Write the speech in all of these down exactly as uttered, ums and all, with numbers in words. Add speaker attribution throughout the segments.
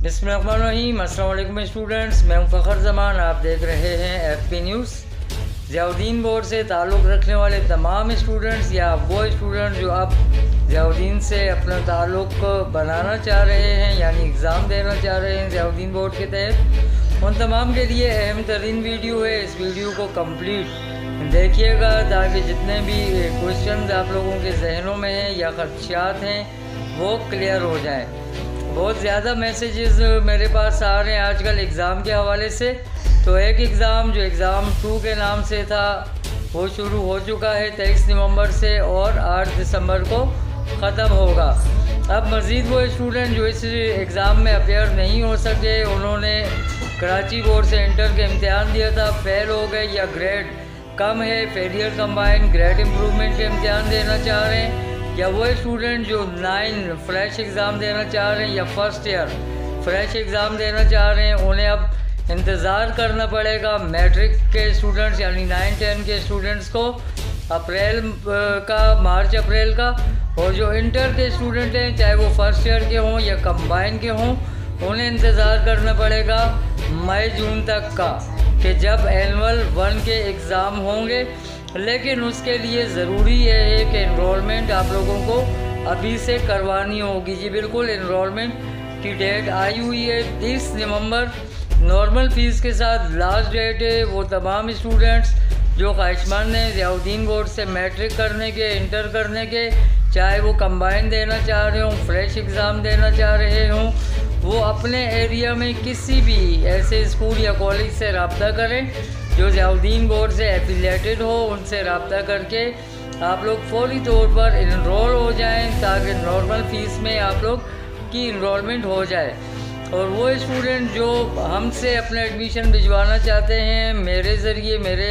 Speaker 1: बिस्मिल्लाहिर्रहमानिर्रहीम। अस्सलाम वालेकुम स्टूडेंट्स, मैं हूं फ़खर ज़मान। आप देख रहे हैं F P news. Ziauddin board से ताल्लुक़ रखने वाले तमाम स्टूडेंट्स या वो स्टूडेंट जो अब ज़ियाउद्दीन से अपना ताल्लुक़ बनाना चाह रहे हैं यानी एग्ज़ाम देना चाह रहे हैं ज़ियाउद्दीन बोर्ड के तहत, उन तमाम के लिए अहम तरीन वीडियो है। इस वीडियो को कम्प्लीट देखिएगा ताकि जितने भी क्वेश्चन आप लोगों के जहनों में हैं या ख़दशात हैं वो क्लियर हो जाएँ। बहुत ज़्यादा मैसेजेस मेरे पास आ रहे हैं आजकल एग्ज़ाम के हवाले से। तो एक एग्ज़ाम जो एग्ज़ाम टू के नाम से था वो शुरू हो चुका है तेईस नवंबर से और आठ दिसंबर को ख़त्म होगा। अब मज़ीद वो स्टूडेंट जो इस एग्ज़ाम में अपेयर नहीं हो सके, उन्होंने कराची बोर्ड से इंटर के इम्तिहान दिया था, फेल हो गए या ग्रेड कम है, फेलियर कंबाइन ग्रेड इम्प्रूवमेंट के इम्तिहान देना चाह रहे हैं, या वो स्टूडेंट जो नाइन फ्रेश एग्ज़ाम देना चाह रहे हैं या फर्स्ट ईयर फ्रेश एग्ज़ाम देना चाह रहे हैं, उन्हें अब इंतज़ार करना पड़ेगा। मैट्रिक के स्टूडेंट्स यानी नाइन टेन के स्टूडेंट्स को अप्रैल का, मार्च अप्रैल का, और जो इंटर के स्टूडेंट हैं चाहे वो फर्स्ट ईयर के हों या कंबाइन के हों, उन्हें इंतज़ार करना पड़ेगा मई जून तक का कि जब एनुअल वन के एग्ज़ाम होंगे। लेकिन उसके लिए ज़रूरी ये है कि इनरोलमेंट आप लोगों को अभी से करवानी होगी। जी बिल्कुल, इनरोलमेंट की डेट आई हुई है तीस नवंबर, नॉर्मल फ़ीस के साथ लास्ट डेट है। वो तमाम स्टूडेंट्स जो ख्वाहिशमंद हैं ज़ियाउद्दीन बोर्ड से मैट्रिक करने के, इंटर करने के, चाहे वो कंबाइन देना चाह रहे हों, फ्रेश एग्ज़ाम देना चाह रहे हों, वो अपने एरिया में किसी भी ऐसे स्कूल या कॉलेज से रब्ता करें जो ज़ियाउद्दीन बोर्ड से एफिलिएटेड हो। उनसे रब्ता करके आप लोग फौरी तौर पर इनरोल हो जाएं ताकि नॉर्मल फ़ीस में आप लोग की इनरोलमेंट हो जाए। और वो स्टूडेंट जो हमसे अपना एडमिशन भिजवाना चाहते हैं मेरे ज़रिए, मेरे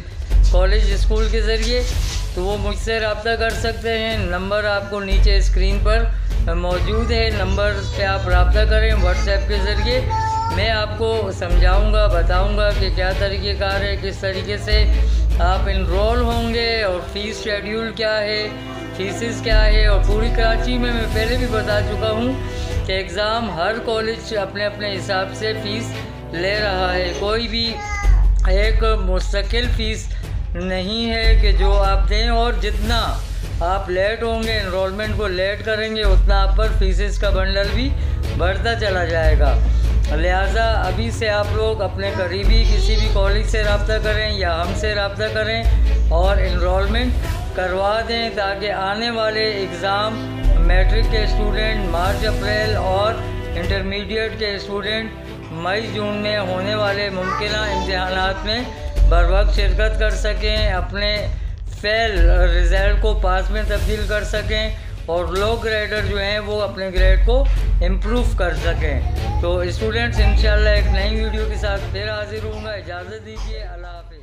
Speaker 1: कॉलेज स्कूल के ज़रिए, तो वो मुझसे रब्ता कर सकते हैं। नंबर आपको नीचे स्क्रीन पर मौजूद है, नंबर पे आप रब्ता करें व्हाट्सएप के ज़रिए। मैं आपको समझाऊंगा, बताऊंगा कि क्या तरीक़ेकार है, किस तरीके से आप इनरोल होंगे और फ़ीस शेड्यूल क्या है, फीसिस क्या है। और पूरी कराची में मैं पहले भी बता चुका हूँ कि एग्ज़ाम हर कॉलेज अपने अपने हिसाब से फ़ीस ले रहा है, कोई भी एक मुस्तकिल फ़ीस नहीं है कि जो आप दें, और जितना आप लेट होंगे, इनरोलमेंट को लेट करेंगे, उतना आप पर फीसिस का बंडल भी बढ़ता चला जाएगा। लिहाजा अभी से आप लोग अपने करीबी किसी भी कॉलेज से रब्ता करें या हमसे रब्ता करें और इनरोलमेंट करवा दें ताकि आने वाले एग्ज़ाम मैट्रिक के स्टूडेंट मार्च अप्रैल और इंटरमीडिएट के स्टूडेंट मई जून में होने वाले मुमकिन इम्तिहानात में बर वक्त शिरकत कर सकें, अपने फेल रिज़ल्ट को पास में तब्दील कर सकें और लो ग्रेडर जो हैं वो अपने ग्रेड को इम्प्रूव कर सकें। तो स्टूडेंट्स इंशाल्लाह एक नई वीडियो के साथ फिर हाजिर होऊंगा। इजाज़त दीजिए, अल्लाह हाफ़िज़।